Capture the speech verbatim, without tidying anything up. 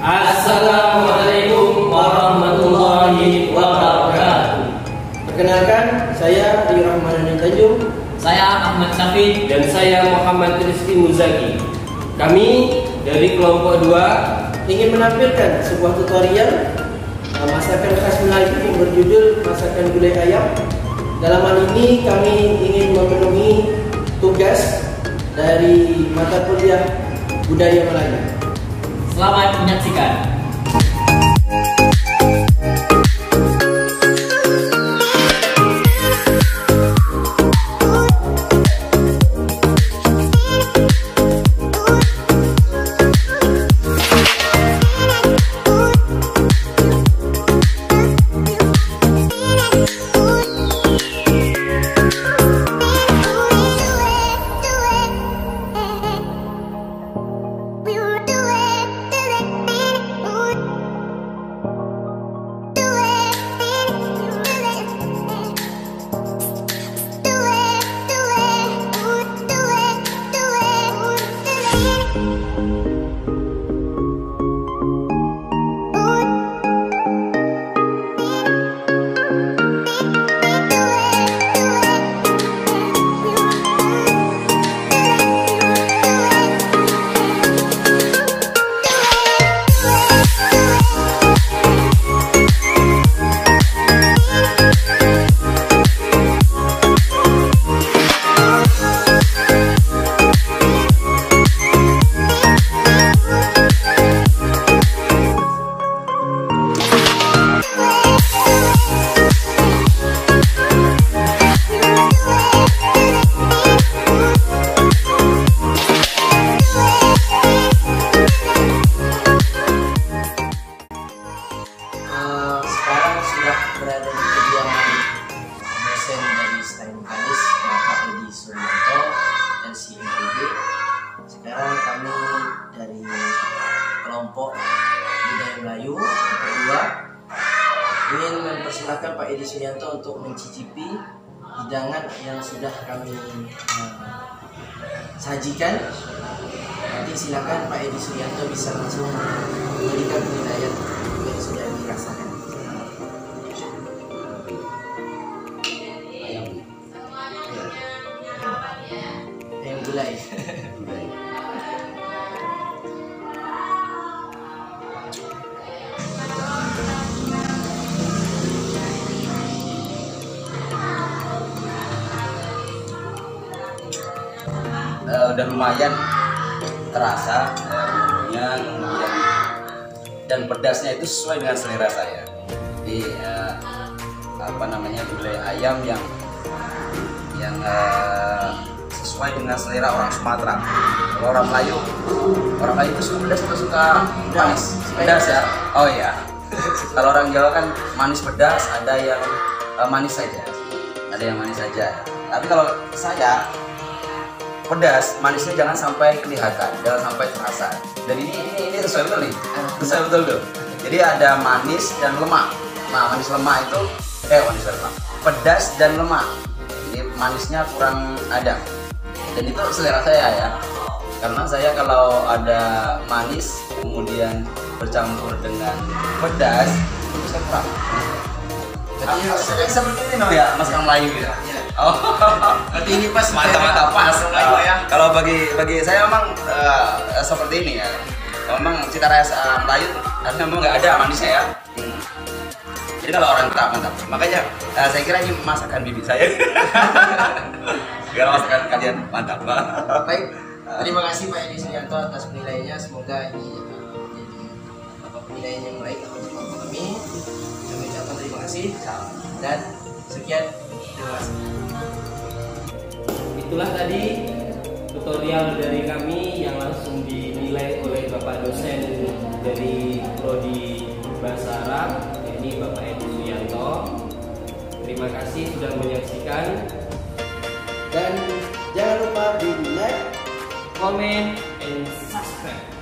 Assalamualaikum warahmatullahi wabarakatuh. Perkenalkan, saya Adi Rahmanan Tanjung. Saya Ahmad Syafiq. Dan saya Muhammad Rizky Muzaki. Kami dari kelompok dua ingin menampilkan sebuah tutorial uh, masakan khas Melayu yang berjudul masakan gulai ayam. Dalam hal ini kami ingin memenuhi tugas dari mata kuliah budaya Melayu. Selamat menyaksikan. Berada di kediaman dosen dari Stain Mekanis, Bapak Edi Suryanto, L C M D G. Sekarang kami dari kelompok budaya Melayu kedua ingin mempersilahkan Pak Edi Suryanto untuk mencicipi hidangan yang sudah kami uh, sajikan. Nanti silakan Pak Edi Suryanto bisa langsung memberikan penilaian yang sudah dirasakan. Gulai. Gulai. Uh, udah lumayan terasa bumbunya, kemudian dan pedasnya itu sesuai dengan selera saya. Jadi uh, apa namanya gulai ayam yang yang uh, sesuai dengan selera orang Sumatera. Kalau orang Melayu, orang Melayu itu suka pedas atau suka manis? Pedas ya. Oh iya. Kalau orang Jawa kan manis pedas, ada yang uh, manis saja, ada yang manis saja. Tapi kalau saya pedas, manisnya jangan sampai kelihatan, jangan sampai terasa. Dan ini ini ini sesuai betul nih, sesuai betul tuh. Jadi ada manis dan lemak. Nah manis lemak itu, eh manis lemak, pedas dan lemak. Ini manisnya kurang ada. Dan itu selera saya ya, karena saya kalau ada manis kemudian bercampur dengan pedas itu saya kurang. Jadi ah, seperti ini no ya masakan Melayu gitu. Ya. Oh, berarti ini pas mantap-mantap pas. Uh, ya. Kalau bagi bagi saya memang uh, seperti ini ya. Memang cita rasa Melayu karena memang nggak ada manisnya ya. Hmm. Jadi kalau orang tak mantap, makanya uh, saya kira ini masakan bibi saya. Biar masakan kalian mantap. Baik, terima kasih Pak Edi Suryanto atas penilaiannya. Semoga ini uh, menjadi apa penilaian yang baik untuk kami. Kami ucapkan terima kasih dan sekian, terima kasih. Itulah tadi tutorial dari kami yang langsung dinilai oleh Bapak dosen dari Prodi Bahasa Arab, yakni Bapak Edi Suryanto. Terima kasih sudah menyaksikan. Dan jangan lupa di like, comment, and subscribe.